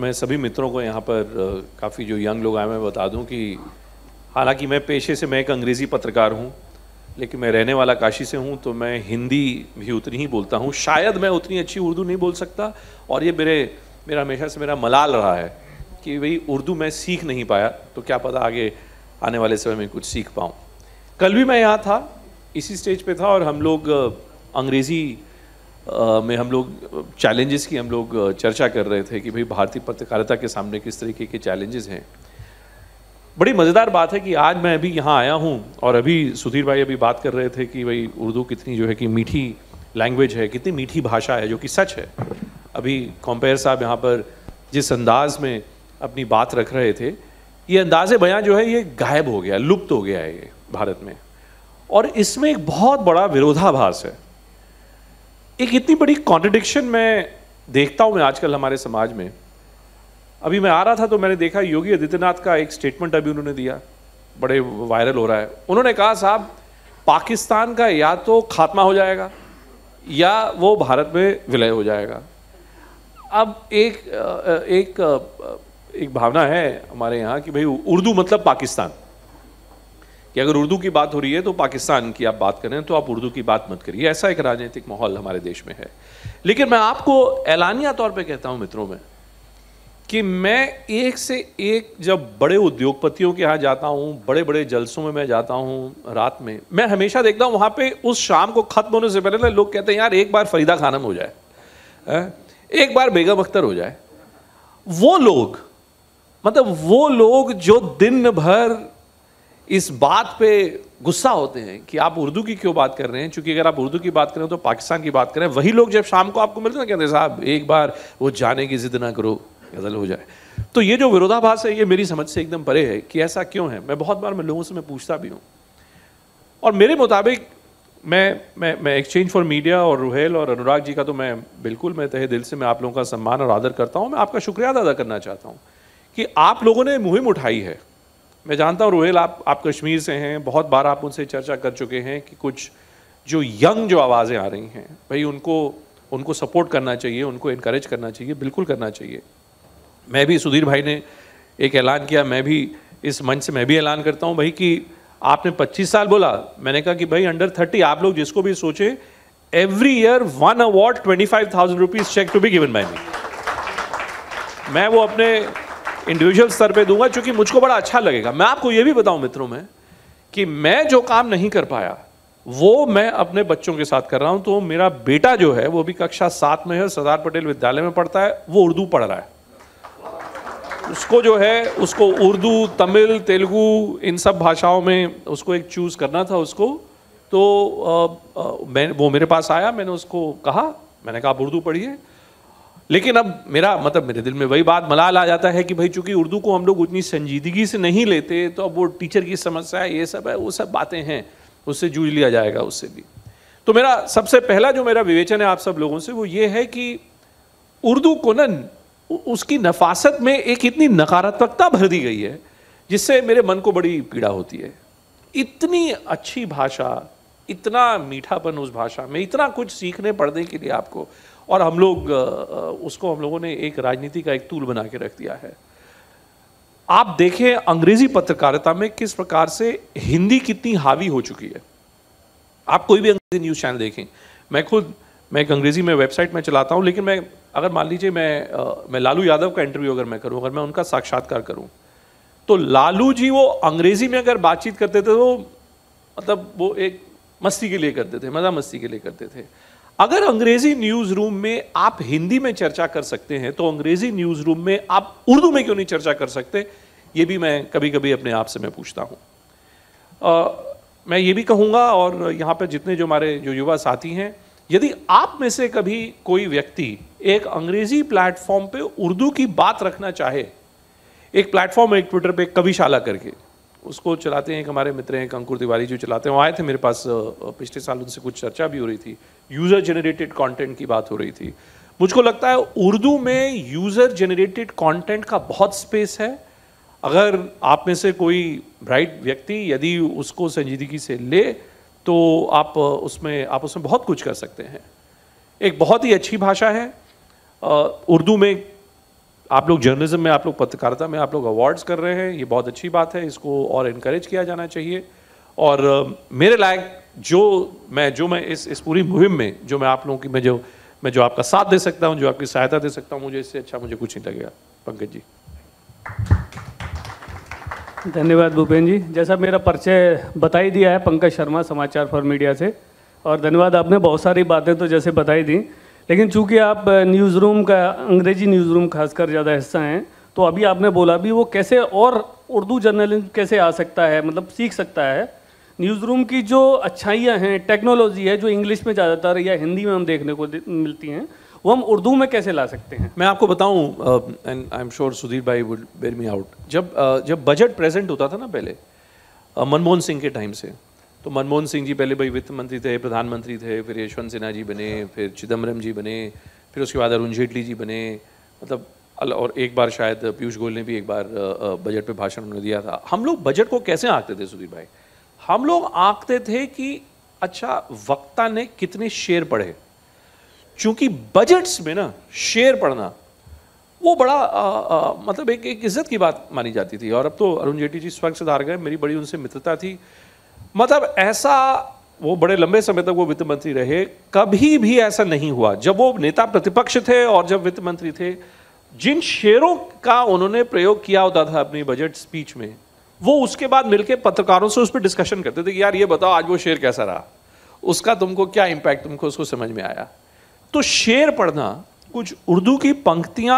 मैं सभी मित्रों को यहाँ पर काफ़ी जो यंग लोग आए मैं बता दूँ कि हालांकि मैं पेशे से मैं एक अंग्रेज़ी पत्रकार हूँ, लेकिन मैं रहने वाला काशी से हूँ, तो मैं हिंदी भी उतनी ही बोलता हूँ। शायद मैं उतनी अच्छी उर्दू नहीं बोल सकता, और ये मेरा हमेशा से मेरा मलाल रहा है कि भाई उर्दू मैं सीख नहीं पाया, तो क्या पता आगे आने वाले समय में कुछ सीख पाऊँ। कल भी मैं यहाँ था, इसी स्टेज पे था, और हम लोग अंग्रेज़ी में हम लोग चैलेंजेस की हम लोग चर्चा कर रहे थे कि भाई भारतीय पत्रकारिता के सामने किस तरीके के चैलेंजेस हैं। बड़ी मज़ेदार बात है कि आज मैं अभी यहाँ आया हूँ, और अभी सुधीर भाई अभी बात कर रहे थे कि भाई उर्दू कितनी जो है कि मीठी लैंग्वेज है, कितनी मीठी भाषा है, जो कि सच है। अभी कॉम्पेयर साहब यहाँ पर जिस अंदाज में अपनी बात रख रहे थे, ये अंदाज़े बयां जो है ये गायब हो गया, लुप्त हो गया है ये भारत में, और इसमें एक बहुत बड़ा विरोधाभास है। एक इतनी बड़ी कॉन्ट्रडिक्शन मैं देखता हूँ मैं आजकल हमारे समाज में। अभी मैं आ रहा था तो मैंने देखा योगी आदित्यनाथ का एक स्टेटमेंट अभी उन्होंने दिया, बड़े वायरल हो रहा है। उन्होंने कहा साहब पाकिस्तान का या तो खात्मा हो जाएगा या वो भारत में विलय हो जाएगा। अब एक भावना है हमारे यहाँ कि भाई उर्दू मतलब पाकिस्तान, कि अगर उर्दू की बात हो रही है तो पाकिस्तान की आप बात करें, तो आप उर्दू की बात मत करिए। ऐसा एक राजनीतिक माहौल हमारे देश में है। लेकिन मैं आपको ऐलानिया तौर पे कहता हूं मित्रों में कि मैं एक से एक जब बड़े उद्योगपतियों के यहाँ जाता हूं, बड़े बड़े जलसों में मैं जाता हूं रात में, मैं हमेशा देखता हूं वहां पे उस शाम को खत्म होने से पहले लोग कहते हैं यार एक बार फरीदा खानम हो जाए, एक बार बेगम अख्तर हो जाए। वो लोग मतलब वो लोग जो दिन भर इस बात पे गुस्सा होते हैं कि आप उर्दू की क्यों बात कर रहे हैं, क्योंकि अगर आप उर्दू की बात करें तो पाकिस्तान की बात करें, वही लोग जब शाम को आपको मिलते हैं कहते हैं साहब एक बार वो जाने की जिद ना करो, गजल हो जाए। तो ये जो विरोधाभास है ये मेरी समझ से एकदम परे है कि ऐसा क्यों है। मैं बहुत बार लोगों से मैं पूछता भी हूँ, और मेरे मुताबिक मैं एक्सचेंज फॉर मीडिया और रुहेल और अनुराग जी का तो मैं बिल्कुल मैं तहे दिल से मैं आप लोगों का सम्मान और आदर करता हूँ। मैं आपका शुक्रिया अदा करना चाहता हूँ कि आप लोगों ने मुहिम उठाई है। मैं जानता हूँ रुहेल आप कश्मीर से हैं, बहुत बार आप उनसे चर्चा कर चुके हैं कि कुछ जो यंग जो आवाज़ें आ रही हैं भाई उनको सपोर्ट करना चाहिए, उनको इनकरेज करना चाहिए, बिल्कुल करना चाहिए। मैं भी, सुधीर भाई ने एक ऐलान किया, मैं भी इस मंच से मैं भी ऐलान करता हूँ भाई कि आपने 25 साल बोला, मैंने कहा कि भाई अंडर 30 आप लोग जिसको भी सोचे, every year 1 award 25,000 rupees cheque to be given by me. मैं वो अपने इंडिविजुअल स्तर पे दूंगा क्योंकि मुझको बड़ा अच्छा लगेगा। मैं आपको ये भी बताऊं मित्रों में कि मैं जो काम नहीं कर पाया वो मैं अपने बच्चों के साथ कर रहा हूं। तो मेरा बेटा जो है वो भी कक्षा 7 में है, सरदार पटेल विद्यालय में पढ़ता है, वो उर्दू पढ़ रहा है। उसको जो है उसको उर्दू, तमिल, तेलुगु इन सब भाषाओं में उसको एक चूज करना था उसको। तो वो मेरे पास आया, मैंने उसको कहा, मैंने कहा आप उर्दू पढ़िए। लेकिन अब मेरे दिल में वही बात मलाल आ जाता है कि भाई चूंकि उर्दू को हम लोग उतनी संजीदगी से नहीं लेते, तो अब वो टीचर की समस्या है, ये सब है, वो सब बातें हैं, उससे जूझ लिया जाएगा उससे भी। तो मेरा सबसे पहला जो मेरा विवेचन है आप सब लोगों से वो ये है कि उर्दू को ना उसकी नफासत में एक इतनी नकारात्मकता भर दी गई है जिससे मेरे मन को बड़ी पीड़ा होती है। इतनी अच्छी भाषा, इतना मीठापन उस भाषा में, इतना कुछ सीखने पढ़ने के लिए आपको, और हम लोगों ने एक राजनीति का एक तूल बना के रख दिया है। आप देखें अंग्रेजी पत्रकारिता में किस प्रकार से हिंदी कितनी हावी हो चुकी है। आप कोई भी अंग्रेजी न्यूज़ चैनल देखें, मैं एक अंग्रेजी में वेबसाइट में चलाता हूं, लेकिन मैं अगर मान लीजिए मैं लालू यादव का इंटरव्यू अगर मैं करूं, अगर मैं उनका साक्षात्कार करूं, तो लालू जी वो अंग्रेजी में अगर बातचीत करते थे तो मतलब वो एक मस्ती के लिए करते थे, मजा मस्ती के लिए करते थे। अगर अंग्रेजी न्यूज रूम में आप हिंदी में चर्चा कर सकते हैं तो अंग्रेजी न्यूज रूम में आप उर्दू में क्यों नहीं चर्चा कर सकते? ये भी मैं कभी कभी अपने आप से मैं पूछता हूं। मैं ये भी कहूंगा, और यहाँ पर जितने जो हमारे जो युवा साथी हैं, यदि आप में से कभी कोई व्यक्ति एक अंग्रेजी प्लेटफॉर्म पे उर्दू की बात रखना चाहे, एक प्लेटफॉर्म है एक ट्विटर पे कविशाला करके, उसको चलाते हैं एक हमारे मित्र हैं अंकुर तिवारी जो चलाते हैं, वो आए थे मेरे पास पिछले साल, उनसे कुछ चर्चा भी हो रही थी, यूजर जेनरेटेड कंटेंट की बात हो रही थी। मुझको लगता है उर्दू में यूजर जेनरेटेड कंटेंट का बहुत स्पेस है। अगर आप में से कोई ब्राइट व्यक्ति यदि उसको संजीदगी से ले तो आप उसमें बहुत कुछ कर सकते हैं। एक बहुत ही अच्छी भाषा है उर्दू में। आप लोग जर्नलिज्म में, आप लोग पत्रकारिता में आप लोग अवार्ड्स कर रहे हैं, ये बहुत अच्छी बात है, इसको और इनकरेज किया जाना चाहिए। और मेरे लायक जो मैं इस पूरी मुहिम में जो मैं आप लोगों की मैं जो आपका साथ दे सकता हूँ, जो आपकी सहायता दे सकता हूँ, मुझे इससे अच्छा मुझे कुछ नहीं लगेगा। पंकज जी। धन्यवाद भूपेन जी। जैसा मेरा परिचय बता ही दिया है, पंकज शर्मा, समाचार फॉर मीडिया से, और धन्यवाद, आपने बहुत सारी बातें तो जैसे बताई दी, लेकिन चूंकि आप न्यूज़ रूम का, अंग्रेजी न्यूज़ रूम खासकर ज़्यादा हिस्सा हैं, तो अभी आपने बोला भी वो कैसे और उर्दू जर्नलिज्म कैसे आ सकता है, मतलब सीख सकता है। न्यूज़ रूम की जो अच्छाइयाँ हैं, टेक्नोलॉजी है जो इंग्लिश में ज़्यादातर या हिंदी में हम देखने को मिलती हैं, वो हम उर्दू में कैसे ला सकते हैं? मैं आपको बताऊं, and I am sure Sudhir भाई वुड बेयर मी आउट, जब बजट प्रेजेंट होता था ना पहले मनमोहन सिंह के टाइम से, तो मनमोहन सिंह जी पहले भाई वित्त मंत्री थे, प्रधानमंत्री थे, फिर यशवंत सिन्हा जी बने, फिर चिदम्बरम जी बने, फिर उसके बाद अरुण जेटली जी बने, मतलब और एक बार शायद पीयूष गोयल ने भी एक बार बजट पे भाषण उन्होंने दिया था। हम लोग बजट को कैसे आंकते थे सुधीर भाई? हम लोग आंकते थे कि अच्छा वक्ता ने कितने शेर पढ़े, चूंकि बजट्स में ना शेर पढ़ना वो बड़ा मतलब एक इज्जत की बात मानी जाती थी। और अब तो अरुण जेटली जी स्वर्ग से धार गए, मेरी बड़ी उनसे मित्रता थी, मतलब ऐसा वो बड़े लंबे समय तक वो वित्त मंत्री रहे, कभी भी ऐसा नहीं हुआ जब वो नेता प्रतिपक्ष थे और जब वित्त मंत्री थे, जिन शेरों का उन्होंने प्रयोग किया होता था अपनी बजट स्पीच में, वो उसके बाद मिलकर पत्रकारों से उस पर डिस्कशन करते थे कि यार ये बताओ आज वो शेर कैसा रहा, उसका तुमको क्या इंपैक्ट तुमको उसको समझ में आया। तो शेर पढ़ना, कुछ उर्दू की पंक्तियां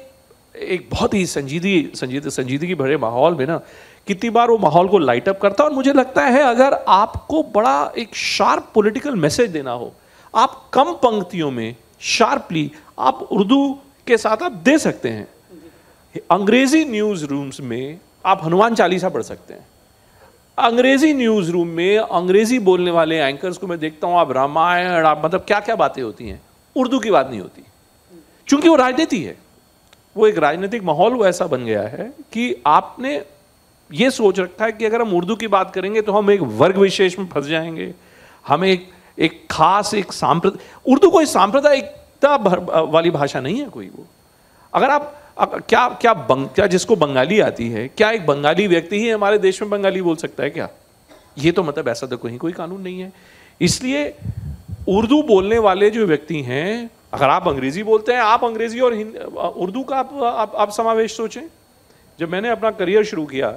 एक बहुत ही संजीदगी भरे माहौल में ना कितनी बार वो माहौल को लाइट अप करता है। और मुझे लगता है अगर आपको बड़ा एक शार्प पॉलिटिकल मैसेज देना हो, आप कम पंक्तियों में शार्पली आप उर्दू के साथ आप दे सकते हैं। अंग्रेजी न्यूज रूम्स में आप हनुमान चालीसा पढ़ सकते हैं। अंग्रेजी न्यूज रूम में अंग्रेजी बोलने वाले एंकर्स को मैं देखता हूं, आप रामायण, आप मतलब क्या क्या बातें होती हैं, उर्दू की बात नहीं होती, क्योंकि वो राजनीति है, वो एक राजनीतिक माहौल वो ऐसा बन गया है कि आपने ये सोच रखा है कि अगर हम उर्दू की बात करेंगे तो हम एक वर्ग विशेष में फंस जाएंगे, हमें एक खास एक उर्दू कोई सांप्रदायिकता वाली भाषा नहीं है कोई। वो अगर आप क्या जिसको बंगाली आती है, क्या एक बंगाली व्यक्ति ही हमारे देश में बंगाली बोल सकता है क्या? ये तो मतलब ऐसा तो कोई कानून नहीं है। इसलिए उर्दू बोलने वाले जो व्यक्ति हैं, अगर आप अंग्रेजी बोलते हैं, आप अंग्रेजी और उर्दू का आप समावेश सोचें। जब मैंने अपना करियर शुरू किया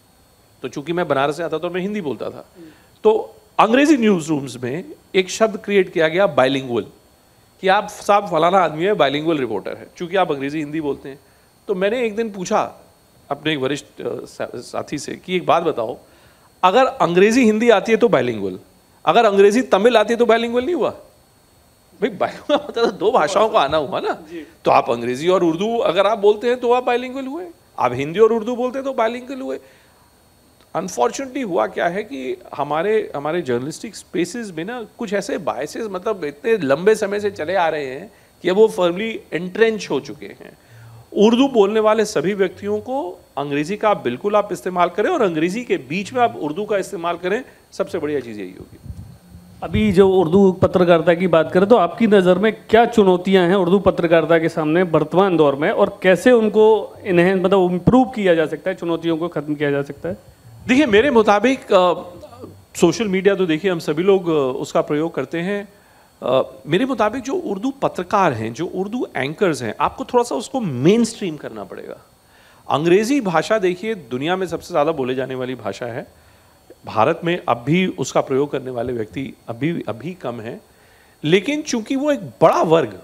तो चूंकि मैं बनारस से आता था, मैं हिंदी बोलता था, तो अंग्रेजी न्यूज रूम्स में एक शब्द क्रिएट किया गया बाइलिंगुअल, कि आप साहब फलाना आदमी है, बाइलिंगुअल रिपोर्टर है, चूंकि आप अंग्रेजी हिंदी बोलते हैं। तो मैंने एक दिन पूछा अपने एक वरिष्ठ साथी से कि एक बात बताओ, अगर अंग्रेजी हिंदी आती है तो बाइलिंगुअल, अगर अंग्रेजी तमिल आती है तो बाइलिंगुअल नहीं हुआ? भाई बाइलिंगुअल मतलब दो भाषाओं का आना हुआ ना। तो आप अंग्रेजी और उर्दू अगर आप बोलते हैं तो आप बाइलिंगुअल हुए, आप हिंदी और उर्दू बोलते हैं तो बाइलिंगुअल हुए। अनफॉर्चुनेटली हुआ क्या है कि हमारे जर्नलिस्टिक स्पेसेस में ना कुछ ऐसे बायसेस मतलब इतने लंबे समय से चले आ रहे हैं कि अब वो फर्मली एंट्रेंच हो चुके हैं। उर्दू बोलने वाले सभी व्यक्तियों को अंग्रेजी का बिल्कुल आप इस्तेमाल करें और अंग्रेजी के बीच में आप उर्दू का इस्तेमाल करें, सबसे बढ़िया चीज़ यही होगी। अभी जो उर्दू पत्रकारिता की बात करें तो आपकी नज़र में क्या चुनौतियां हैं उर्दू पत्रकारिता के सामने वर्तमान दौर में, और कैसे उनको इन्हें मतलब इम्प्रूव किया जा सकता है, चुनौतियों को ख़त्म किया जा सकता है? देखिए मेरे मुताबिक सोशल मीडिया तो देखिए हम सभी लोग उसका प्रयोग करते हैं। मेरे मुताबिक जो उर्दू पत्रकार हैं, जो उर्दू एंकर्स हैं, आपको थोड़ा सा उसको मेन स्ट्रीम करना पड़ेगा। अंग्रेज़ी भाषा देखिए दुनिया में सबसे ज़्यादा बोले जाने वाली भाषा है, भारत में अब भी उसका प्रयोग करने वाले व्यक्ति अभी कम हैं, लेकिन चूंकि वो एक बड़ा वर्ग,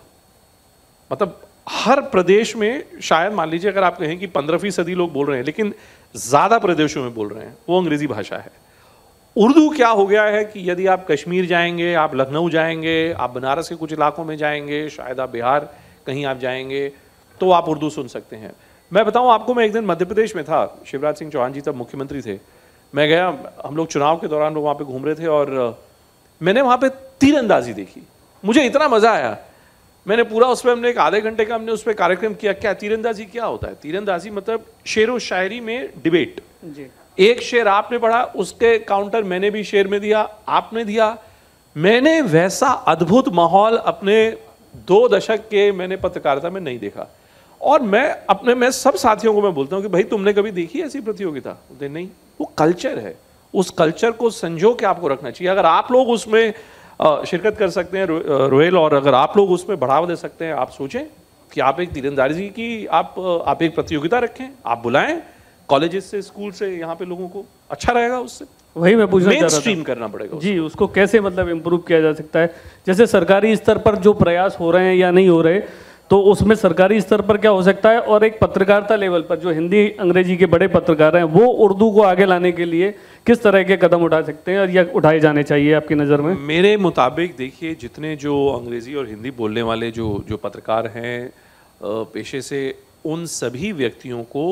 मतलब हर प्रदेश में शायद मान लीजिए अगर आप कहें कि 15वीं सदी लोग बोल रहे हैं, लेकिन ज़्यादा प्रदेशों में बोल रहे हैं, वो अंग्रेज़ी भाषा है। उर्दू क्या हो गया है कि यदि आप कश्मीर जाएंगे, आप लखनऊ जाएंगे, आप बनारस के कुछ इलाकों में जाएंगे, शायद आप बिहार कहीं आप जाएंगे, तो आप उर्दू सुन सकते हैं। मैं बताऊं आपको, मैं एक दिन मध्य प्रदेश में था, शिवराज सिंह चौहान जी तब मुख्यमंत्री थे, मैं गया, हम लोग चुनाव के दौरान लोग वहाँ पे घूम रहे थे और मैंने वहाँ पे तीरंदाजी देखी, मुझे इतना मज़ा आया। मैंने पूरा उस पर हमने एक आधे घंटे का हमने उस पर कार्यक्रम किया। क्या तीरंदाजी क्या होता है? तीरंदाजी मतलब शेर व शायरी में डिबेट जी। एक शेर आपने पढ़ा, उसके काउंटर मैंने भी शेर में दिया, आपने दिया। मैंने वैसा अद्भुत माहौल अपने 2 दशक के मैंने पत्रकारिता में नहीं देखा। और मैं सब साथियों को मैं बोलता हूँ कि भाई तुमने कभी देखी ऐसी प्रतियोगिता? बोलते नहीं। वो कल्चर है, उस कल्चर को संजो के आपको रखना चाहिए। अगर आप लोग उसमें शिरकत कर सकते हैं रोहेल, और अगर आप लोग उसमें बढ़ावा दे सकते हैं, आप सोचें कि आप एक तीरंदाजी की आप एक प्रतियोगिता रखें, आप बुलाएं कॉलेजेस से, स्कूल से, यहाँ पे लोगों को अच्छा रहेगा। उससे वही मैं पूछना चाह रहा था, स्ट्रीम करना पड़ेगा जी, उसको कैसे मतलब इम्प्रूव किया जा सकता है? जैसे सरकारी स्तर पर जो प्रयास हो रहे हैं या नहीं हो रहे, तो उसमें सरकारी स्तर पर क्या हो सकता है, और एक पत्रकारिता लेवल पर जो हिंदी अंग्रेजी के बड़े पत्रकार हैं वो उर्दू को आगे लाने के लिए किस तरह के कदम उठा सकते हैं, और या उठाए जाने चाहिए आपकी नज़र में? मेरे मुताबिक देखिए, जितने जो अंग्रेजी और हिंदी बोलने वाले जो पत्रकार हैं पेशे से, उन सभी व्यक्तियों को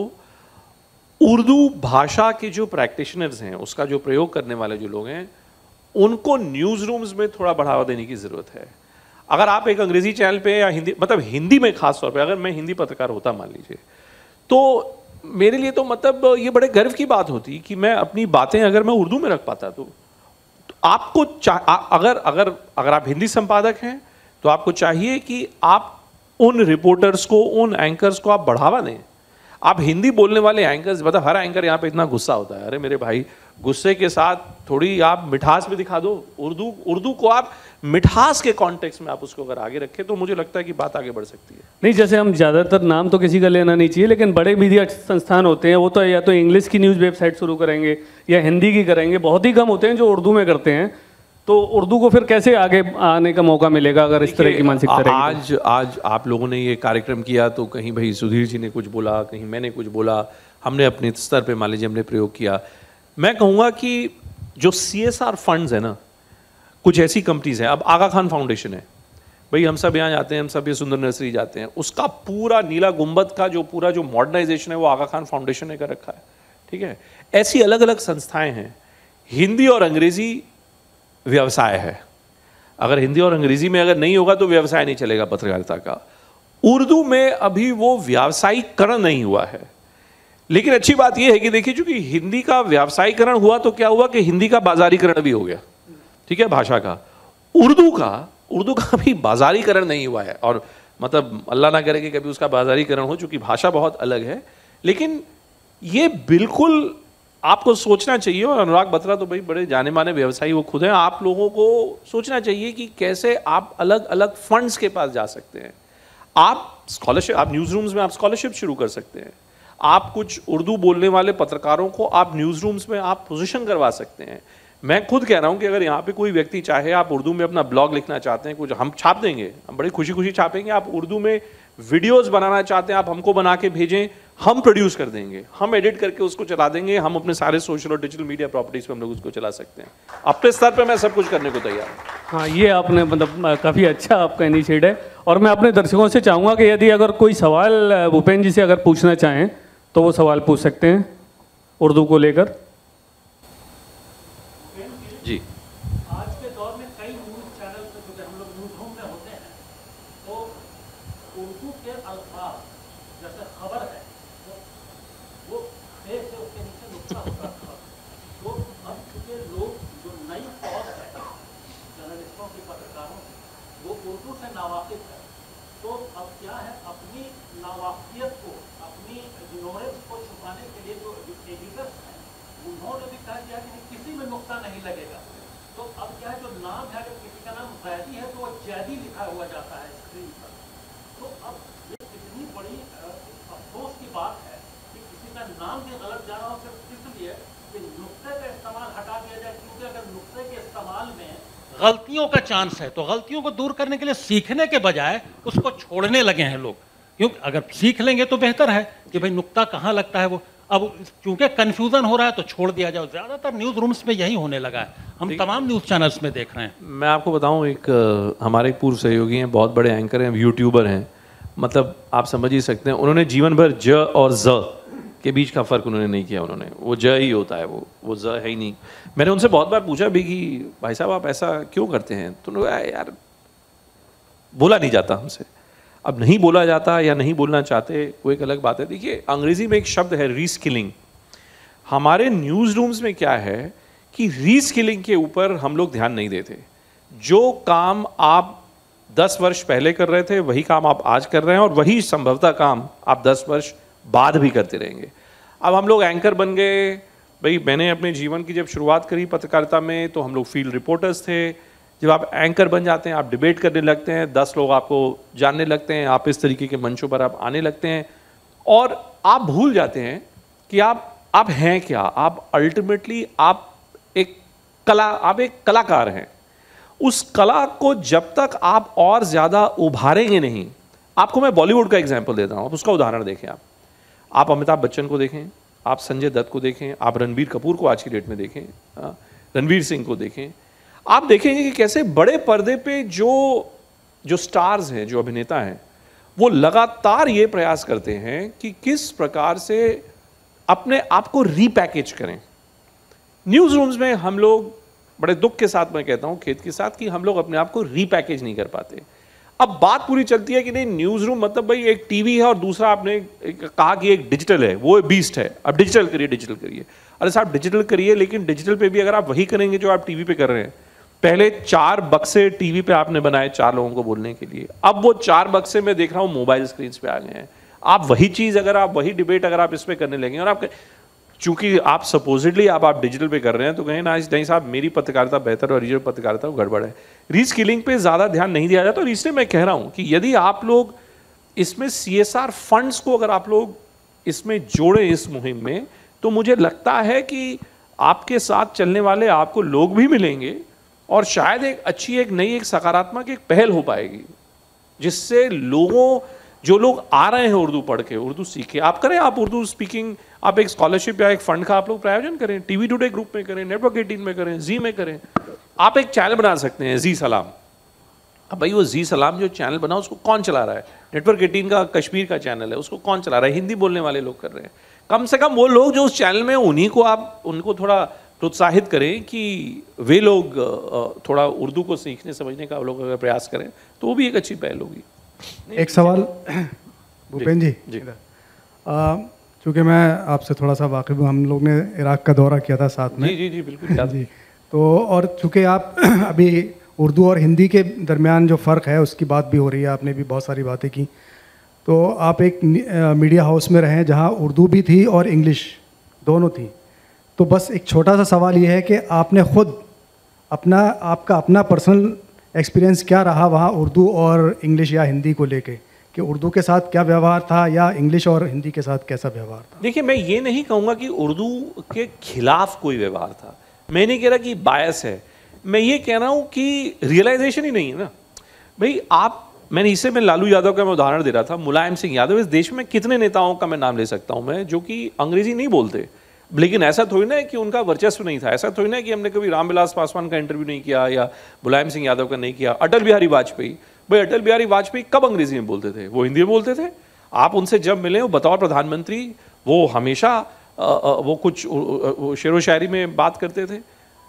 उर्दू भाषा के जो प्रैक्टिशनर्स हैं, उसका जो प्रयोग करने वाले जो लोग हैं, उनको न्यूज़ रूम्स में थोड़ा बढ़ावा देने की ज़रूरत है। अगर आप एक अंग्रेजी चैनल पे या हिंदी, मतलब हिंदी में खास तौर पे, अगर मैं हिंदी पत्रकार होता मान लीजिए, तो मेरे लिए तो मतलब ये बड़े गर्व की बात होती कि मैं अपनी बातें अगर मैं उर्दू में रख पाता। तो आपको अगर आप हिंदी संपादक हैं तो आपको चाहिए कि आप उन रिपोर्टर्स को, उन एंकर्स को आप बढ़ावा दें। आप हिंदी बोलने वाले एंकर्स, मतलब हर एंकर यहाँ पे इतना गुस्सा होता है, अरे मेरे भाई गुस्से के साथ थोड़ी आप मिठास भी दिखा दो। उर्दू को आप मिठास के कॉन्टेक्स्ट में आप उसको अगर आगे रखें तो मुझे लगता है कि बात आगे बढ़ सकती है। नहीं, जैसे हम ज़्यादातर नाम तो किसी का लेना नहीं चाहिए, लेकिन बड़े मीडिया संस्थान होते हैं, वो तो या तो इंग्लिश की न्यूज़ वेबसाइट शुरू करेंगे या हिंदी की करेंगे, बहुत ही कम होते हैं जो उर्दू में करते हैं। तो उर्दू को फिर कैसे आगे आने का मौका मिलेगा अगर इस तरह की मानसिकता रहेगी? आज आप लोगों ने ये कार्यक्रम किया तो कहीं भाई सुधीर जी ने कुछ बोला, कहीं मैंने कुछ बोला, हमने अपने स्तर पे मान लीजिए हमने प्रयोग किया। मैं कहूँगा कि जो CSR फंड्स है ना, कुछ ऐसी कंपनीज हैं, अब आगा खान फाउंडेशन है भाई, हम सब यहाँ जाते हैं, हम सब ये सुंदर नर्सरी जाते हैं, उसका पूरा नीला गुंबद का जो मॉडर्नाइजेशन है वो आगा खान फाउंडेशन ने कर रखा है, ठीक है। ऐसी अलग अलग संस्थाएं हैं। हिंदी और अंग्रेजी व्यवसाय है, अगर हिंदी और अंग्रेजी में अगर नहीं होगा तो व्यवसाय नहीं चलेगा पत्रकारिता का। उर्दू में अभी वो व्यावसायिकरण नहीं हुआ है, लेकिन अच्छी बात यह है कि देखिए, चूंकि हिंदी का व्यावसायीकरण हुआ तो क्या हुआ कि हिंदी का बाजारीकरण भी हो गया, ठीक है, भाषा का। उर्दू का भी बाजारीकरण नहीं हुआ है, और मतलब अल्लाह ना करे कि कभी उसका बाजारीकरण हो, चूंकि भाषा बहुत अलग है। लेकिन ये बिल्कुल आपको सोचना चाहिए, और अनुराग बत्रा तो भाई बड़े जाने माने व्यवसायी वो खुद हैं, आप लोगों को सोचना चाहिए कि कैसे आप अलग अलग फंड्स के पास जा सकते हैं। आप स्कॉलरशिप, आप न्यूज़ रूम्स में आप स्कॉलरशिप शुरू कर सकते हैं। आप कुछ उर्दू बोलने वाले पत्रकारों को आप न्यूज़ रूम्स में आप पोजीशन करवा सकते हैं। मैं खुद कह रहा हूं कि अगर यहाँ पे कोई व्यक्ति चाहे, आप उर्दू में अपना ब्लॉग लिखना चाहते हैं, कुछ हम छाप देंगे, हम बड़ी खुशी खुशी छापेंगे। आप उर्दू में वीडियोस बनाना चाहते हैं, आप हमको बना के भेजें, हम प्रोड्यूस कर देंगे, हम एडिट करके उसको चला देंगे, हम अपने सारे सोशल और डिजिटल मीडिया प्रॉपर्टीज पे हम लोग उसको चला सकते हैं। अपने स्तर पे मैं सब कुछ करने को तैयार हूँ। हाँ, ये आपने मतलब काफ़ी अच्छा आपका इनिशिएटिव है। और मैं अपने दर्शकों से चाहूँगा कि यदि अगर कोई सवाल भूपेन जी से अगर पूछना चाहें तो वो सवाल पूछ सकते हैं उर्दू को लेकर। जी, आज के दौर में कई न्यूज़ चैनल जो हम लोग न्यूज़ रूम में होते हैं, तो उर्दू के अल्फाज जैसे खबर है वो से उसके नीचे नुक्ता होता था। तो अब चूँकि लोग जो नई फौज है जर्नलिस्टों की, पत्रकारों की, वो उर्दू से नावाकिफ है, तो अब क्या है, अपनी नावाकियत को, अपनी इग्नोरेंस को छुपाने के लिए जो एडिटर्स हैं उन्होंने भी कहा कि किसी में नुक्ता नहीं लगेगा। तो अब क्या है, जो नाम है, अगर किसी का नाम जैदी है तो वो जैदी लिखा हुआ जाता है स्क्रीन पर। तो अब ये कितनी बड़ी अफसोस की बात है कि किसी का नाम भी गलत जाना हो, सिर्फ इसलिए कि नुक्ते का इस्तेमाल हटा दिया जाए, क्योंकि अगर नुक्ते के इस्तेमाल में गलतियों का चांस है तो गलतियों को दूर करने के लिए सीखने के बजाय उसको छोड़ने लगे हैं लोग। क्योंकि अगर सीख लेंगे तो बेहतर है कि भाई नुक्ता कहाँ लगता है वो। अब चूंकि कंफ्यूजन हो रहा है तो छोड़ दिया जाओ। ज़्यादातर न्यूज़ रूम्स में यही होने लगा है, हम तमाम न्यूज़ चैनल्स में देख रहे हैं। मैं आपको बताऊं, एक हमारे एक पूर्व सहयोगी हैं, बहुत बड़े एंकर हैं, यूट्यूबर हैं, मतलब आप समझ ही सकते हैं, उन्होंने जीवन भर ज और ज के बीच का फ़र्क उन्होंने नहीं किया। उन्होंने वो ज ही होता है, वो ज है ही नहीं। मैंने उनसे बहुत बार पूछा भी कि भाई साहब आप ऐसा क्यों करते हैं, तो उन्होंने कहा यार बोला नहीं जाता हमसे। अब नहीं बोला जाता या नहीं बोलना चाहते वो एक अलग बात है। देखिए, अंग्रेजी में एक शब्द है रीस्किलिंग। हमारे न्यूज़ रूम्स में क्या है कि रीस्किलिंग के ऊपर हम लोग ध्यान नहीं देते। जो काम आप 10 वर्ष पहले कर रहे थे वही काम आप आज कर रहे हैं, और वही संभवतः काम आप 10 वर्ष बाद भी करते रहेंगे। अब हम लोग एंकर बन गए। भाई मैंने अपने जीवन की जब शुरुआत करी पत्रकारिता में तो हम लोग फील्ड रिपोर्टर्स थे। जब आप एंकर बन जाते हैं, आप डिबेट करने लगते हैं, 10 लोग आपको जानने लगते हैं, आप इस तरीके के मंचों पर आप आने लगते हैं, और आप भूल जाते हैं कि आप हैं क्या। आप अल्टीमेटली आप एक कलाकार हैं। उस कला को जब तक आप और ज़्यादा उभारेंगे नहीं, आपको मैं बॉलीवुड का एग्जाम्पल देता हूँ, आप उसका उदाहरण देखें। आप अमिताभ बच्चन को देखें, आप संजय दत्त को देखें, आप रणबीर कपूर को आज की डेट में देखें, रणवीर सिंह को देखें, आप देखेंगे कि कैसे बड़े पर्दे पे जो स्टार्स हैं, जो अभिनेता हैं, वो लगातार ये प्रयास करते हैं कि किस प्रकार से अपने आप को रीपैकेज करें। न्यूज़ रूम्स में हम लोग बड़े दुख के साथ, मैं कहता हूँ खेद के साथ, कि हम लोग अपने आप को रीपैकेज नहीं कर पाते। अब बात पूरी चलती है कि नहीं न्यूज़ रूम मतलब भाई एक टीवी है और दूसरा आपने कहा कि एक डिजिटल है, वो बीस्ट है, अब डिजिटल करिए। अरे साहब डिजिटल करिए, लेकिन डिजिटल पे भी अगर आप वही करेंगे जो आप टीवी पे कर रहे हैं। पहले 4 बक्से टीवी पे आपने बनाए 4 लोगों को बोलने के लिए, अब वो 4 बक्से मैं देख रहा हूँ मोबाइल स्क्रीन पे आ गए हैं। आप वही चीज़ अगर आप वही डिबेट अगर आप इस पे करने लगेंगे, और आप चूंकि आप सपोजिटली आप डिजिटल पे कर रहे हैं, तो कहें ना नहीं साहब मेरी पत्रकारिता बेहतर और ओरिजिनल पत्रकारिता गड़बड़ है। रीस्किलिंग पे ज़्यादा ध्यान नहीं दिया जाता, और इसलिए मैं कह रहा हूँ कि यदि आप लोग इसमें CSR फंड्स को अगर आप लोग इसमें जोड़ें इस मुहिम में, तो मुझे लगता है कि आपके साथ चलने वाले आपको लोग भी मिलेंगे, और शायद एक अच्छी एक नई एक सकारात्मक एक पहल हो पाएगी, जिससे जो लोग आ रहे हैं उर्दू पढ़ के, उर्दू सीखे, आप करें, आप उर्दू स्पीकिंग, आप एक स्कॉलरशिप या एक फंड का आप लोग प्रायोजन करें, टीवी टुडे ग्रुप में करें, नेटवर्क 18 में करें, जी में करें। आप एक चैनल बना सकते हैं जी सलाम। अब भाई वो जी सलाम जो चैनल बना उसको कौन चला रहा है? नेटवर्क 18 का कश्मीर का चैनल है, उसको कौन चला रहा है? हिंदी बोलने वाले लोग कर रहे हैं। कम से कम वो लोग जो उस चैनल में, उन्हीं को आप उनको थोड़ा प्रोत्साहित करें कि वे लोग थोड़ा उर्दू को सीखने समझने का लोग अगर प्रयास करें, तो वो भी एक अच्छी पहल होगी। एक सवाल भूपेन जी, चूँकि मैं आपसे थोड़ा सा वाकिफ हूँ, हम लोग ने इराक का दौरा किया था साथ में। जी बिल्कुल जी। तो और चूँकि आप अभी उर्दू और हिंदी के दरमियान जो फ़र्क है उसकी बात भी हो रही है, आपने भी बहुत सारी बातें की। तो आप एक मीडिया हाउस में रहे जहाँ उर्दू भी थी और इंग्लिश दोनों थी। तो बस एक छोटा सा सवाल ये है कि आपने खुद आपका अपना पर्सनल एक्सपीरियंस क्या रहा वहाँ उर्दू और इंग्लिश या हिंदी को लेके, कि उर्दू के साथ क्या व्यवहार था या इंग्लिश और हिंदी के साथ कैसा व्यवहार था? देखिए, मैं ये नहीं कहूँगा कि उर्दू के खिलाफ कोई व्यवहार था, मैं नहीं कह रहा कि बायस है, मैं ये कह रहा हूँ कि रियलाइजेशन ही नहीं है ना भाई। मैं लालू यादव का मैं उदाहरण दे रहा था, मुलायम सिंह यादव। इस देश में कितने नेताओं का मैं नाम ले सकता हूँ मैं, जो कि अंग्रेजी नहीं बोलते, लेकिन ऐसा थोड़ी ना है कि उनका वर्चस्व नहीं था, ऐसा थोड़ी ना है कि हमने कभी रामविलास पासवान का इंटरव्यू नहीं किया या मुलायम सिंह यादव का नहीं किया। अटल बिहारी वाजपेयी, भाई अटल बिहारी वाजपेयी कब अंग्रेजी में बोलते थे? वो हिंदी में बोलते थे। आप उनसे जब मिले, वो बतौर प्रधानमंत्री वो हमेशा वो कुछ शेरो शायरी में बात करते थे।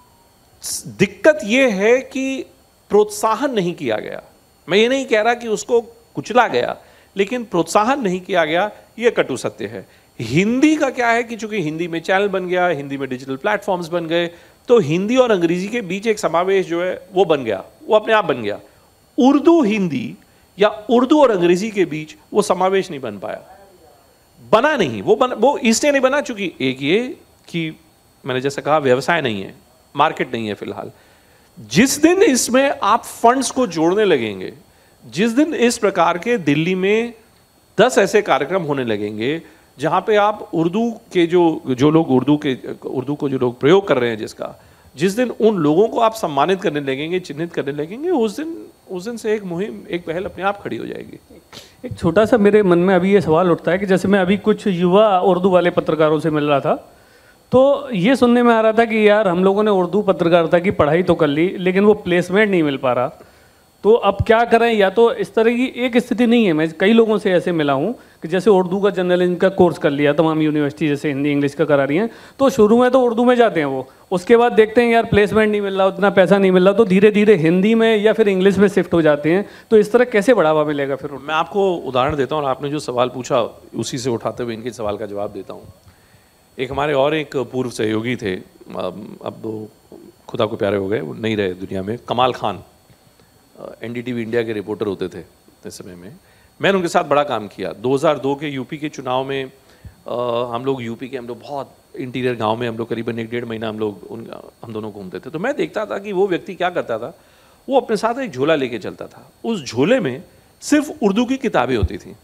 दिक्कत ये है कि प्रोत्साहन नहीं किया गया। मैं ये नहीं कह रहा कि उसको कुचला गया, लेकिन प्रोत्साहन नहीं किया गया, ये कटु सत्य है। हिंदी का क्या है कि चूंकि हिंदी में चैनल बन गया, हिंदी में डिजिटल प्लेटफॉर्म्स बन गए, तो हिंदी और अंग्रेजी के बीच एक समावेश जो है वो बन गया, वो अपने आप बन गया। उर्दू हिंदी या उर्दू और अंग्रेजी के बीच वो समावेश नहीं बन पाया, बना नहीं। वो इसलिए नहीं बना चूंकि एक ये कि मैंने जैसा कहा व्यवसाय नहीं है, मार्केट नहीं है फिलहाल। जिस दिन इसमें आप फंड्स को जोड़ने लगेंगे, जिस दिन इस प्रकार के दिल्ली में 10 ऐसे कार्यक्रम होने लगेंगे जहां पे आप उर्दू के जो लोग उर्दू को जो लोग प्रयोग कर रहे हैं, जिस दिन उन लोगों को आप सम्मानित करने लगेंगे, चिन्हित करने लगेंगे, उस दिन से एक मुहिम, एक पहल अपने आप खड़ी हो जाएगी। एक छोटा सा मेरे मन में अभी ये सवाल उठता है कि जैसे मैं अभी कुछ युवा उर्दू वाले पत्रकारों से मिल रहा था, तो ये सुनने में आ रहा था कि यार हम लोगों ने उर्दू पत्रकारिता की पढ़ाई तो कर ली, लेकिन वो प्लेसमेंट नहीं मिल पा रहा। तो अब क्या करें? या तो इस तरह की एक स्थिति नहीं है, मैं कई लोगों से ऐसे मिला हूँ कि जैसे उर्दू का जर्नलिज्म का कोर्स कर लिया, तमाम यूनिवर्सिटी जैसे हिंदी इंग्लिश का करा रही हैं, तो शुरू में तो उर्दू में जाते हैं वो, उसके बाद देखते हैं यार प्लेसमेंट नहीं मिल रहा, उतना पैसा नहीं मिल रहा, तो धीरे धीरे हिंदी में या फिर इंग्लिश में शिफ्ट हो जाते हैं। तो इस तरह कैसे बढ़ावा मिलेगा फिर? मैं आपको उदाहरण देता हूँ और आपने जो सवाल पूछा उसी से उठाते हुए इनके सवाल का जवाब देता हूँ। एक हमारे और एक पूर्व सहयोगी थे, अब वो खुदा को प्यारे हो गए, वो नहीं रहे दुनिया में, कमाल खान। NDTV इंडिया के रिपोर्टर होते थे इस समय में। मैंने उनके साथ बड़ा काम किया। 2002 के यूपी के चुनाव में हम लोग बहुत इंटीरियर गांव में हम लोग करीबन 1-1.5 महीना हम दोनों घूमते थे। तो मैं देखता था कि वो व्यक्ति क्या करता था, वो अपने साथ एक झोला लेके चलता था, उस झोले में सिर्फ उर्दू की किताबें होती थी।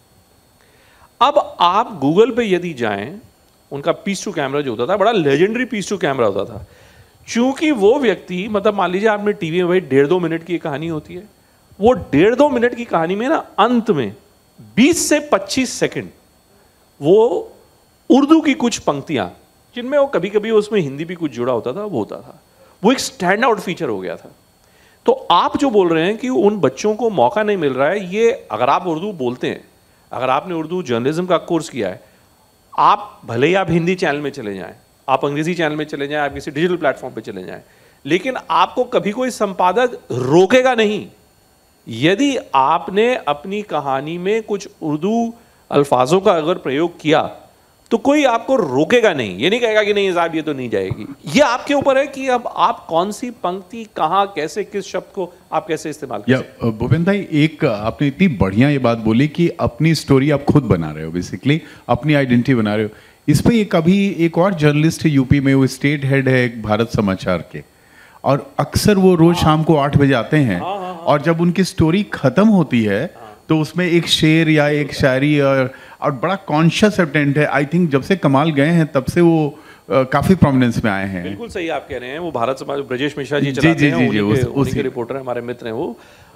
अब आप गूगल पे यदि जाएं, उनका पीस टू कैमरा जो होता था, बड़ा लेजेंडरी पीस टू कैमरा होता था। चूंकि वो व्यक्ति, मतलब मान लीजिए आपने टीवी में भाई 1.5-2 मिनट की कहानी होती है, वो 1.5-2 मिनट की कहानी में ना अंत में 20 से 25 सेकंड वो उर्दू की कुछ पंक्तियां, जिनमें वो कभी कभी उसमें हिंदी भी कुछ जुड़ा होता था, वो होता था। वो एक स्टैंड आउट फीचर हो गया था। तो आप जो बोल रहे हैं कि उन बच्चों को मौका नहीं मिल रहा है, ये अगर आप उर्दू बोलते हैं, अगर आपने उर्दू जर्नलिज्म का कोर्स किया है, आप भले ही आप हिंदी चैनल में चले जाएं, आप अंग्रेजी चैनल में चले जाएं, आप किसी डिजिटल प्लेटफॉर्म पे चले जाएं, लेकिन आपको कभी कोई संपादक रोकेगा नहीं। यदि आपने अपनी कहानी में कुछ उर्दू अल्फाजों का अगर प्रयोग किया तो कोई आपको रोकेगा नहीं, ये नहीं कहेगा कि नहीं साहब ये तो नहीं जाएगी। ये आपके ऊपर है कि अब आप कौन सी पंक्ति कहां, कैसे, किस शब्द को आप कैसे इस्तेमाल करें। भूपेंद्र भाई, एक आपने इतनी बढ़िया ये बात बोली कि अपनी स्टोरी आप खुद बना रहे हो, बेसिकली अपनी आइडेंटिटी बना रहे हो। इस पर कभी एक और जर्नलिस्ट है यूपी में, वो स्टेट हेड है एक भारत समाचार के, और अक्सर वो रोज शाम को 8 बजे आते हैं, और जब उनकी स्टोरी खत्म होती है तो उसमें एक शेर या एक शायरी और बड़ा कॉन्शियस अटेंट है। आई थिंक जब से कमाल गए हैं तब से वो काफी प्रोमिनेंस में आए हैं। बिल्कुल सही आप कह रहे हैं। वो भारत समाज ब्रजेश मिश्रा जी चलाते हैं, उन्हीं के रिपोर्टर हैं, हमारे मित्र हैं वो।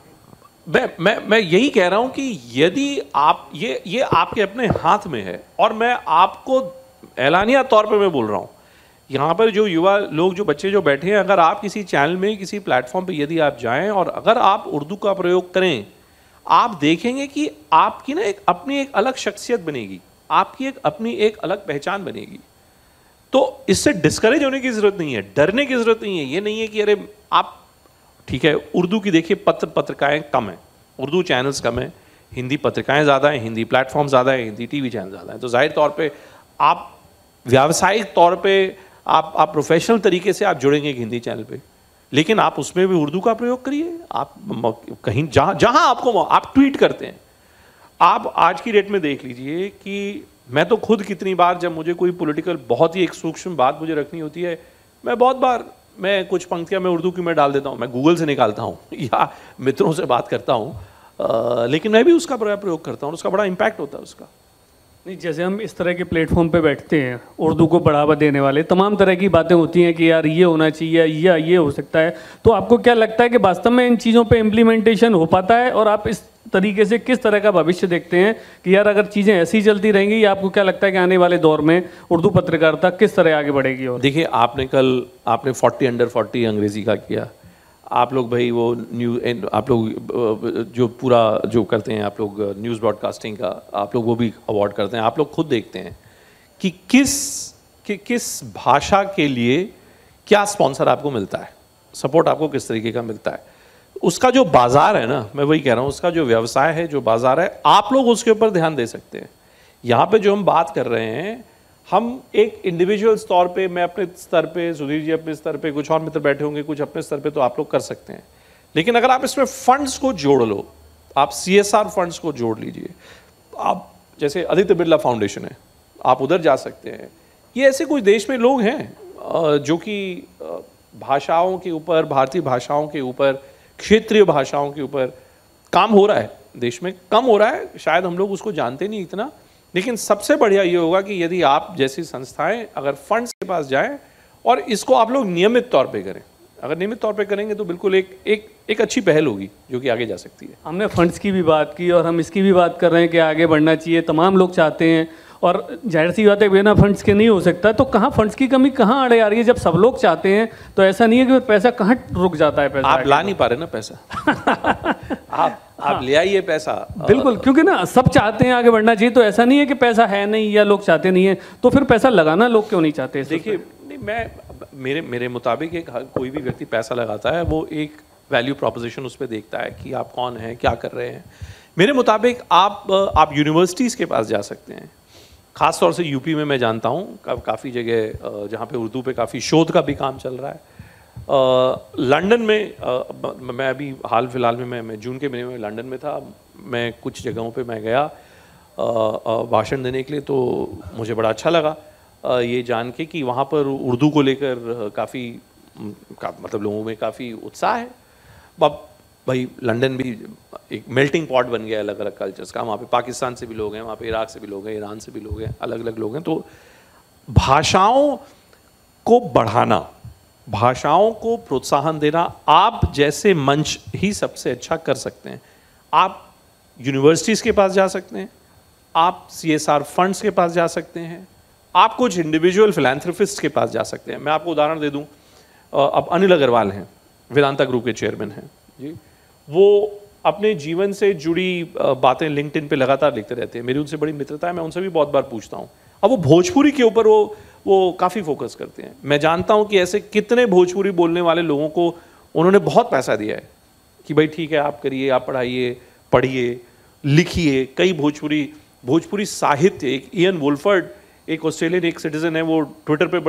मैं यही कह रहा हूं कि यदि आप ये आपके अपने हाथ में है, और मैं आपको एलानिया तौर पे मैं बोल रहा हूं, यहाँ पर जो युवा लोग, जो बच्चे जो बैठे हैं, अगर आप किसी चैनल में, किसी प्लेटफॉर्म पे यदि आप जाएं और अगर आप उर्दू का प्रयोग करें, आप देखेंगे कि आपकी ना अपनी एक अलग शख्सियत बनेगी, आपकी अपनी एक अलग पहचान बनेगी। तो इससे डिस्करेज होने की जरूरत नहीं है, डरने की जरूरत नहीं है। ये नहीं है कि अरे आप, ठीक है, उर्दू की देखिए पत्रिकाएं कम हैं, उर्दू चैनल्स कम हैं, हिंदी पत्रिकाएं ज़्यादा हैं, हिंदी प्लेटफॉर्म ज़्यादा है, हिंदी टीवी चैनल ज़्यादा है। तो जाहिर तौर पे आप व्यावसायिक तौर पे आप प्रोफेशनल तरीके से आप जुड़ेंगे एक हिंदी चैनल पे, लेकिन आप उसमें भी उर्दू का प्रयोग करिए। आप कहीं जहां आपको, आप ट्वीट करते हैं, आप आज की डेट में देख लीजिए कि मैं तो खुद कितनी बार, जब मुझे कोई पॉलिटिकल बहुत ही एक सूक्ष्म बात मुझे रखनी होती है, मैं बहुत बार मैं कुछ पंक्तियां मैं उर्दू की मैं डाल देता हूं, मैं गूगल से निकालता हूं या मित्रों से बात करता हूं, लेकिन मैं भी उसका प्रयोग करता हूं, उसका बड़ा इम्पैक्ट होता है उसका। नहीं, जैसे हम इस तरह के प्लेटफॉर्म पे बैठते हैं, उर्दू को बढ़ावा देने वाले तमाम तरह की बातें होती हैं कि यार ये होना चाहिए या ये हो सकता है, तो आपको क्या लगता है कि वास्तव में इन चीज़ों पे इम्प्लीमेंटेशन हो पाता है? और आप इस तरीके से किस तरह का भविष्य देखते हैं कि यार अगर चीज़ें ऐसी ही चलती रहेंगी, या आपको क्या लगता है कि आने वाले दौर में उर्दू पत्रकारिता किस तरह आगे बढ़ेगी? और देखिए, आपने 40 अंडर 40 अंग्रेजी का किया, आप लोग भाई वो आप लोग जो पूरा जो करते हैं, आप लोग न्यूज़ ब्रॉडकास्टिंग का, आप लोग वो भी अवार्ड करते हैं। आप लोग खुद देखते हैं कि किस भाषा के लिए क्या स्पॉन्सर आपको मिलता है, सपोर्ट आपको किस तरीके का मिलता है। उसका जो बाज़ार है ना, मैं वही कह रहा हूँ, उसका जो व्यवसाय है, जो बाज़ार है, आप लोग उसके ऊपर ध्यान दे सकते हैं। यहाँ पे जो हम बात कर रहे हैं, हम एक इंडिविजुअल तौर पे, मैं अपने स्तर पे, सुधीर जी अपने स्तर पे, कुछ और मित्र बैठे होंगे कुछ अपने स्तर पे, तो आप लोग कर सकते हैं। लेकिन अगर आप इसमें फंड्स को जोड़ लो, आप CSR फंड्स को जोड़ लीजिए, आप जैसे आदित्य बिरला फाउंडेशन है, आप उधर जा सकते हैं। ये ऐसे कुछ देश में लोग हैं जो कि भाषाओं के ऊपर, भारतीय भाषाओं के ऊपर, क्षेत्रीय भाषाओं के ऊपर काम हो रहा है, देश में कम हो रहा है, शायद हम लोग उसको जानते नहीं इतना। लेकिन सबसे बढ़िया ये होगा कि यदि आप जैसी संस्थाएं अगर फंड्स के पास जाएं और इसको आप लोग नियमित तौर पे करें, अगर नियमित तौर पे करेंगे तो बिल्कुल एक अच्छी पहल होगी जो कि आगे जा सकती है। हमने फंड्स की भी बात की और हम इसकी भी बात कर रहे हैं कि आगे बढ़ना चाहिए, तमाम लोग चाहते हैं, और जाहिर सी बात है बिना फंड्स के नहीं हो सकता। तो कहाँ फंड्स की कमी कहाँ अड़े आ रही है? जब सब लोग चाहते हैं तो ऐसा नहीं है कि पैसा कहाँ रुक जाता है? पैसा आप ला नहीं पा रहे ना पैसा आप ले आइए पैसा। बिल्कुल, क्योंकि ना सब चाहते हैं आगे बढ़ना चाहिए, तो ऐसा नहीं है कि पैसा है नहीं या लोग चाहते नहीं है, तो फिर पैसा लगाना लोग क्यों नहीं चाहते? देखिए, मेरे मुताबिक एक कोई भी व्यक्ति पैसा लगाता है, वो एक वैल्यू प्रोपोजिशन उस पर देखता है कि आप कौन हैं, क्या कर रहे हैं। मेरे मुताबिक आप यूनिवर्सिटीज़ के पास जा सकते हैं, ख़ास तौर से यूपी में मैं जानता हूँ काफ़ी जगह जहाँ पे उर्दू पे काफ़ी शोध का भी काम चल रहा है। लंदन में मैं अभी हाल फिलहाल में मैं जून के महीने में लंदन में था। मैं कुछ जगहों पे मैं गया भाषण देने के लिए, तो मुझे बड़ा अच्छा लगा ये जान के कि वहाँ पर उर्दू को लेकर काफ़ी मतलब लोगों में काफ़ी उत्साह है। अब भाई लंदन भी एक मेल्टिंग पॉट बन गया अलग अलग कल्चर्स का। वहाँ पे पाकिस्तान से भी लोग हैं, वहाँ पे इराक से भी लोग हैं, ईरान से भी लोग हैं, अलग अलग लोग हैं। तो भाषाओं को बढ़ाना, भाषाओं को प्रोत्साहन देना आप जैसे मंच ही सबसे अच्छा कर सकते हैं। आप यूनिवर्सिटीज़ के पास जा सकते हैं, आप CSR फंड्स के पास जा सकते हैं, आप कुछ इंडिविजुअल फिलैंथ्रोपिस्ट के पास जा सकते हैं। मैं आपको उदाहरण दे दूं, अब अनिल अग्रवाल हैं, वेदांता ग्रुप के चेयरमैन हैं जी। वो अपने जीवन से जुड़ी बातें लिंक्डइन पे लगातार लिखते रहते हैं। मेरी उनसे बड़ी मित्रता है, मैं उनसे भी बहुत बार पूछता हूँ। अब वो भोजपुरी के ऊपर वो काफ़ी फोकस करते हैं। मैं जानता हूँ कि ऐसे कितने भोजपुरी बोलने वाले लोगों को उन्होंने बहुत पैसा दिया है कि भाई ठीक है आप करिए, आप पढ़ाइए, पढ़िए, लिखिए। कई भोजपुरी साहित्य, एक इयन वुल्फर्ड, एक ऑस्ट्रेलियन एक सिटीजन है, वो ट्विटर पे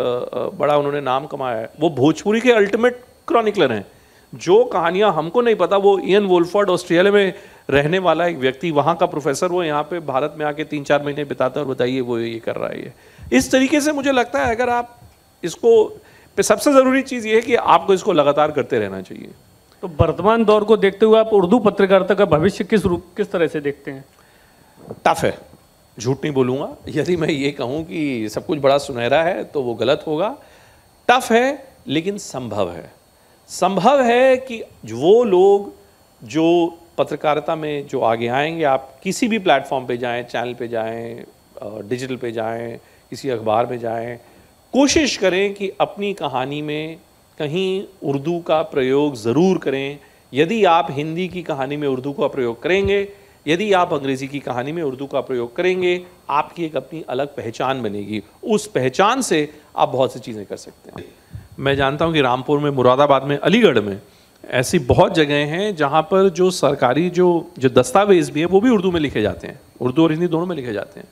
बड़ा उन्होंने नाम कमाया है। वो भोजपुरी के अल्टीमेट क्रॉनिकलर हैं। जो कहानियां हमको नहीं पता, वो इयन वुल्फर्ड ऑस्ट्रेलिया में रहने वाला एक व्यक्ति, वहाँ का प्रोफेसर, वो यहाँ पे भारत में आके 3-4 महीने बिताता है और बताइए वो ये कर रहा है। ये इस तरीके से मुझे लगता है अगर आप इसको, सबसे ज़रूरी चीज़ ये है कि आपको इसको लगातार करते रहना चाहिए। तो वर्तमान दौर को देखते हुए आप उर्दू पत्रकारिता का भविष्य किस तरह से देखते हैं? टफ है, झूठ नहीं बोलूँगा। यदि मैं ये कहूँ कि सब कुछ बड़ा सुनहरा है तो वो गलत होगा। टफ है लेकिन संभव है। संभव है कि वो लोग जो पत्रकारिता में जो आगे आएंगे, आप किसी भी प्लेटफॉर्म पे जाएं, चैनल पे जाएं, डिजिटल पे जाएं, किसी अखबार में जाएं, कोशिश करें कि अपनी कहानी में कहीं उर्दू का प्रयोग ज़रूर करें। यदि आप हिंदी की कहानी में उर्दू का प्रयोग करेंगे, यदि आप अंग्रेज़ी की कहानी में उर्दू का प्रयोग करेंगे, आपकी एक अपनी अलग पहचान बनेगी। उस पहचान से आप बहुत सी चीज़ें कर सकते हैं। मैं जानता हूं कि रामपुर में, मुरादाबाद में, अलीगढ़ में ऐसी बहुत जगह हैं जहां पर जो सरकारी जो दस्तावेज भी हैं वो भी उर्दू में लिखे जाते हैं, उर्दू और हिंदी दोनों में लिखे जाते हैं।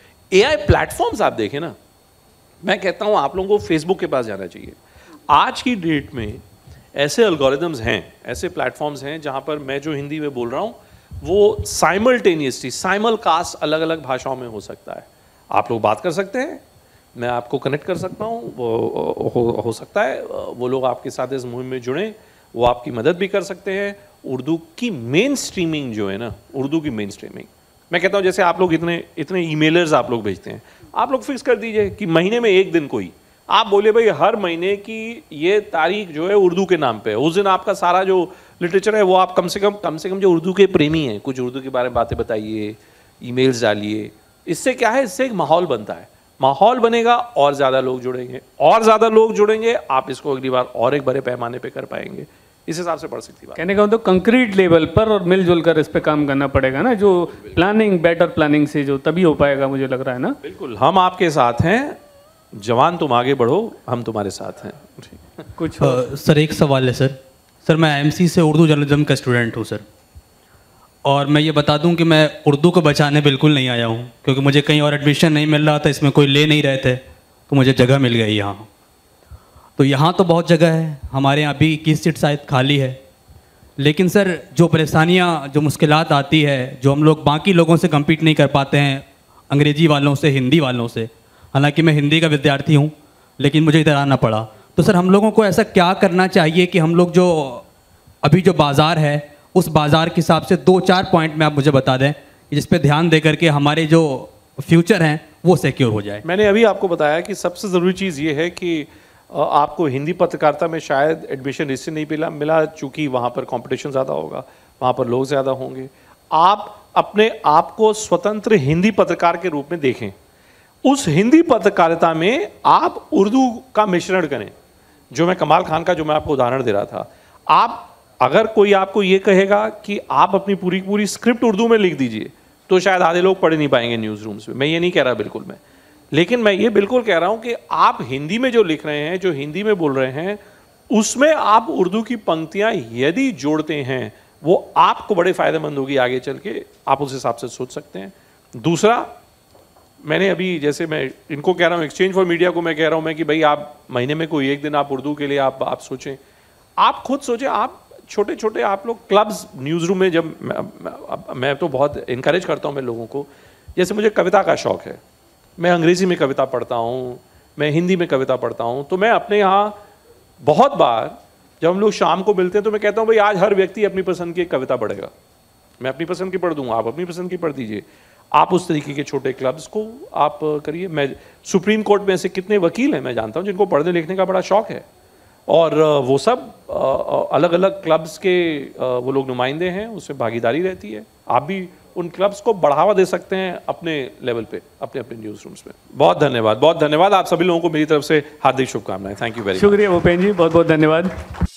AI प्लेटफॉर्म्स आप देखें ना, मैं कहता हूं आप लोगों को फेसबुक के पास जाना चाहिए। आज की डेट में ऐसे एल्गोरिदम्स हैं, ऐसे प्लेटफॉर्म्स हैं जहां पर मैं जो हिंदी में बोल रहा हूं वो साइमल्टेनियसली, साइमलकास्ट अलग अलग भाषाओं में हो सकता है। आप लोग बात कर सकते हैं, मैं आपको कनेक्ट कर सकता हूँ, वो हो सकता है वो लोग आपके साथ इस मुहिम में जुड़ें, वो आपकी मदद भी कर सकते हैं। उर्दू की मेन स्ट्रीमिंग जो है ना, उर्दू की मेन स्ट्रीमिंग, मैं कहता हूँ जैसे आप लोग इतने ईमेलर्स आप लोग भेजते हैं, आप लोग फिक्स कर दीजिए कि महीने में एक दिन कोई आप बोले भाई हर महीने की ये तारीख जो है उर्दू के नाम पे है। उस दिन आपका सारा जो लिटरेचर है वो आप कम से कम जो उर्दू के प्रेमी हैं, कुछ उर्दू के बारे में बातें बताइए, ईमेल्स डालिए। इससे क्या है, इससे एक माहौल बनता है। माहौल बनेगा और ज़्यादा लोग जुड़ेंगे, और ज़्यादा लोग जुड़ेंगे, आप इसको अगली बार और एक बड़े पैमाने पे कर पाएंगे। इस हिसाब से बढ़ सकती बात। कहने का मतलब कंक्रीट लेवल पर और मिलजुल कर इस पे काम करना पड़ेगा ना, जो प्लानिंग, बेटर प्लानिंग से जो तभी हो पाएगा, मुझे लग रहा है ना। बिल्कुल, हम आपके साथ हैं, जवान तुम आगे बढ़ो, हम तुम्हारे साथ हैं। कुछ सर एक सवाल है सर मैं IMC से उर्दू जर्नलिज्म का स्टूडेंट हूँ सर, और मैं ये बता दूं कि मैं उर्दू को बचाने बिल्कुल नहीं आया हूँ, क्योंकि मुझे कहीं और एडमिशन नहीं मिल रहा था, इसमें कोई ले नहीं रहे थे, तो मुझे जगह मिल गई यहाँ। तो यहाँ तो बहुत जगह है, हमारे यहाँ भी 21 सीट शायद खाली है, लेकिन सर जो परेशानियाँ, जो मुश्किलात आती है, जो हम लोग बाकी लोगों से कम्पीट नहीं कर पाते हैं, अंग्रेज़ी वालों से, हिंदी वालों से, हालांकि मैं हिंदी का विद्यार्थी हूँ लेकिन मुझे इधर आना पड़ा, तो सर हम लोगों को ऐसा क्या करना चाहिए कि हम लोग जो अभी जो बाज़ार है उस बाज़ार के हिसाब से 2-4 पॉइंट में आप मुझे बता दें जिस पे ध्यान दे करके हमारे जो फ्यूचर हैं वो सिक्योर हो जाए। मैंने अभी आपको बताया कि सबसे ज़रूरी चीज़ ये है कि आपको हिंदी पत्रकारिता में शायद एडमिशन इससे नहीं मिला चूँकि वहाँ पर कंपटीशन ज़्यादा होगा, वहाँ पर लोग ज़्यादा होंगे। आप अपने आप को स्वतंत्र हिंदी पत्रकार के रूप में देखें। उस हिंदी पत्रकारिता में आप उर्दू का मिश्रण करें। जो मैं कमाल खान का जो मैं आपको उदाहरण दे रहा था, आप अगर कोई आपको ये कहेगा कि आप अपनी पूरी स्क्रिप्ट उर्दू में लिख दीजिए, तो शायद आधे लोग पढ़ नहीं पाएंगे न्यूज़ रूम्स में। मैं ये नहीं कह रहा बिल्कुल मैं, लेकिन मैं ये बिल्कुल कह रहा हूँ कि आप हिंदी में जो लिख रहे हैं, जो हिंदी में बोल रहे हैं, उसमें आप उर्दू की पंक्तियाँ यदि जोड़ते हैं, वो आपको बड़े फ़ायदेमंद होगी आगे चल के। आप उस हिसाब से सोच सकते हैं। दूसरा, मैंने अभी जैसे मैं इनको कह रहा हूँ, एक्सचेंज फॉर मीडिया को मैं कह रहा हूँ मैं कि भाई आप महीने में कोई एक दिन आप उर्दू के लिए आप सोचें, आप खुद सोचें, आप छोटे छोटे आप लोग क्लब्स न्यूज़ रूम में, जब मैं तो बहुत इनकरेज करता हूँ मैं लोगों को, जैसे मुझे कविता का शौक़ है, मैं अंग्रेज़ी में कविता पढ़ता हूँ, मैं हिंदी में कविता पढ़ता हूँ, तो मैं अपने यहाँ बहुत बार जब हम लोग शाम को मिलते हैं तो मैं कहता हूँ भाई आज हर व्यक्ति अपनी पसंद की एक कविता पढ़ेगा, मैं अपनी पसंद की पढ़ दूंगा, आप अपनी पसंद की पढ़ दीजिए। आप उस तरीके के छोटे क्लब्स को आप करिए। मैं सुप्रीम कोर्ट में ऐसे कितने वकील हैं मैं जानता हूँ जिनको पढ़ने लिखने का बड़ा शौक़ है, और वो सब अलग अलग क्लब्स के वो लोग नुमाइंदे हैं, उसमें भागीदारी रहती है। आप भी उन क्लब्स को बढ़ावा दे सकते हैं अपने लेवल पे, अपने अपने न्यूज़ रूम्स में। बहुत धन्यवाद, बहुत धन्यवाद। आप सभी लोगों को मेरी तरफ से हार्दिक शुभकामनाएं। Thank you very much. शुक्रिया भूपेन जी, बहुत बहुत धन्यवाद।